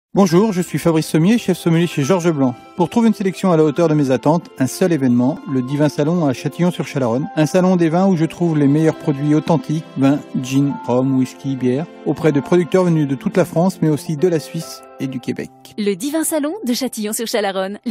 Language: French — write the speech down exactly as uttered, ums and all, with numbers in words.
Bonjour, je suis Fabrice Sommier, chef sommelier chez Georges Blanc. Pour trouver une sélection à la hauteur de mes attentes, un seul événement, le Divin Salon à Châtillon-sur-Chalaronne. Un salon des vins où je trouve les meilleurs produits authentiques, vins, gin, rhum, whisky, bière, auprès de producteurs venus de toute la France, mais aussi de la Suisse et du Québec. Le Divin Salon de Châtillon-sur-Chalaronne.